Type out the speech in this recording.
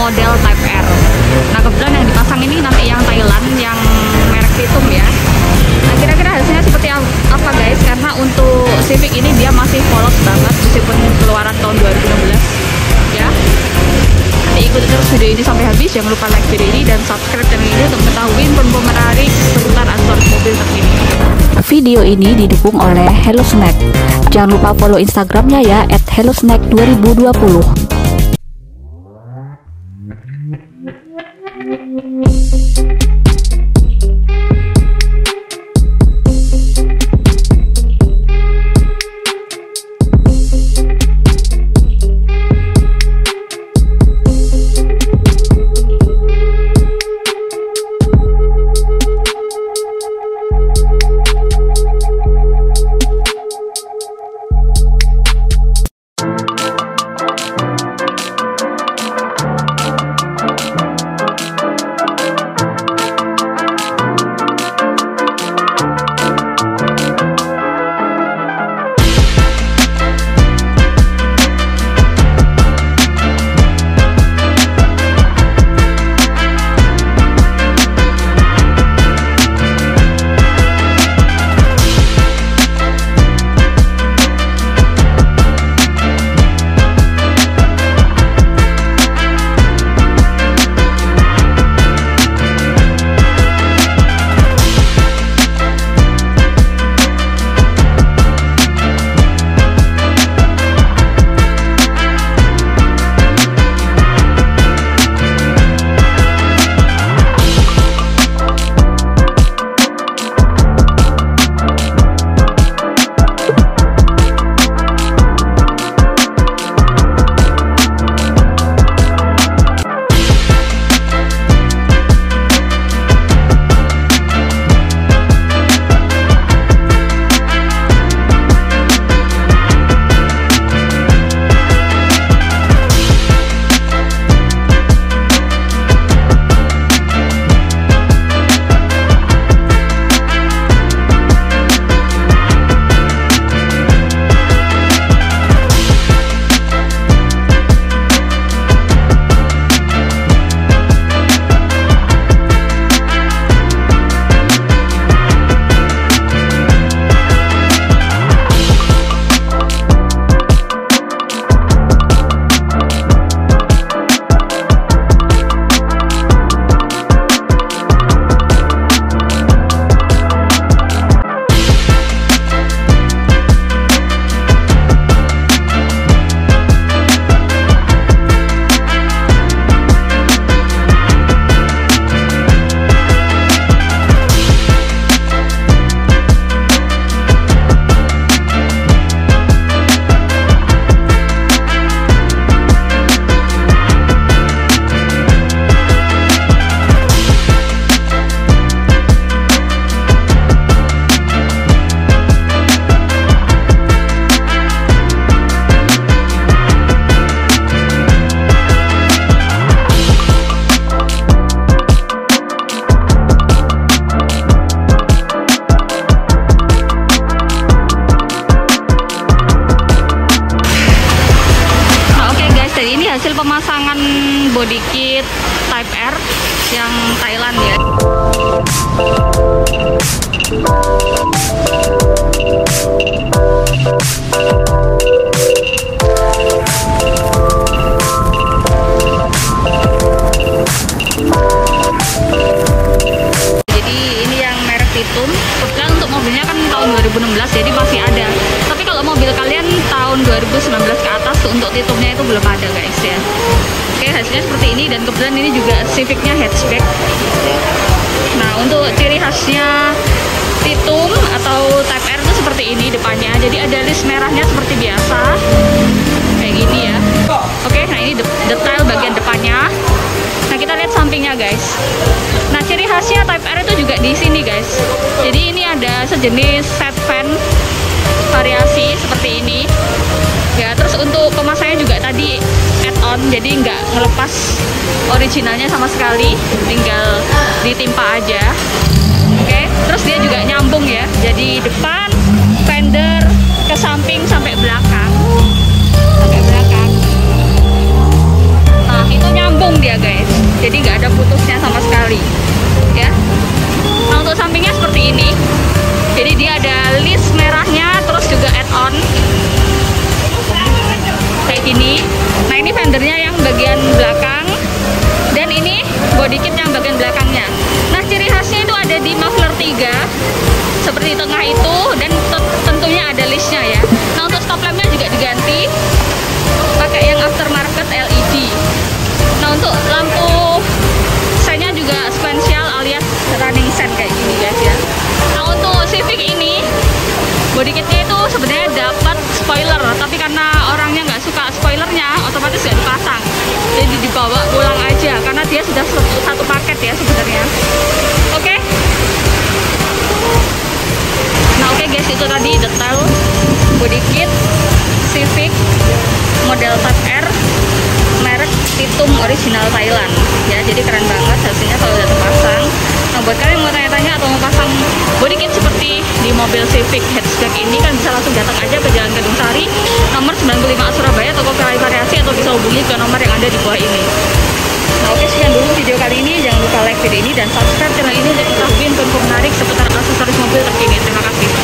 model Type R. Nah kebetulan yang dipasang ini nanti yang Thailand, yang merek Titum ya. Nah kira-kira hasilnya seperti apa guys, karena untuk Civic ini dia masih polos banget meskipun keluaran tahun 2016 ya. Nanti ikuti terus video ini sampai habis, jangan lupa like video ini dan subscribe channel ini untuk mengetahui info menarik seputar aksesoris mobil terkini. Video ini didukung oleh Hello Snack. Jangan lupa follow Instagramnya ya @hellosnack2020. Hasil pemasangan body kit Type R yang Thailand ya. Jadi ini yang merek Titum. Kebetulan untuk mobilnya kan tahun 2016 jadi masih ada. Tapi kalau mobil kalian tahun 2019 ke atas untuk Titumnya itu belum ada guys ya. Oke, hasilnya seperti ini dan kebetulan ini juga Civicnya hatchback. Nah untuk ciri khasnya Titum atau Type R itu seperti ini depannya. Jadi ada list merahnya seperti biasa kayak gini ya. Oke, nah ini detail bagian depannya. Nah kita lihat sampingnya guys. Nah ciri khasnya Type R itu juga di sini guys. Jadi ini ada sejenis set fan variasi seperti ini ya. Terus untuk pemasangannya juga tadi add-on, jadi nggak ngelepas originalnya sama sekali, tinggal ditimpa aja. Oke, terus dia juga nyambung ya, jadi depan, fender, ke samping sampai belakang. Nah itu nyambung dia on kayak gini. Nah ini fendernya yang bagian belakang, dan ini body kit yang bagian belakangnya. Nah ciri khasnya itu ada di muffler 3 seperti tengah itu, dan tentunya ada listnya ya. Nah untuk stop lampnya juga diganti pakai yang aftermarket LED. Nah untuk lampu sennya juga sequential alias running sen kayak gini guys ya. Nah untuk Civic ini body kitnya itu sebenarnya dapat spoiler, tapi karena orangnya nggak suka spoilernya, otomatis nggak dipasang, jadi dibawa pulang aja karena dia sudah satu paket ya sebenarnya. Oke. Nah oke guys, itu tadi detail body kit Civic model Type R merek Titum original Thailand ya. Jadi keren banget hasilnya kalau udah terpasang. Nah buat kalian yang mau tanya-tanya atau mau pasang body kit seperti di mobil Civic hatchback ini, kan bisa langsung datang aja ke Jalan Kedung Sari nomor 95 Surabaya, toko Kelai Variasi, atau bisa hubungi ke nomor yang ada di bawah ini. Nah oke, sekian dulu video kali ini. Jangan lupa like video ini dan subscribe channel ini untuk mengetahui info menarik seputar aksesoris mobil terkini. Terima kasih.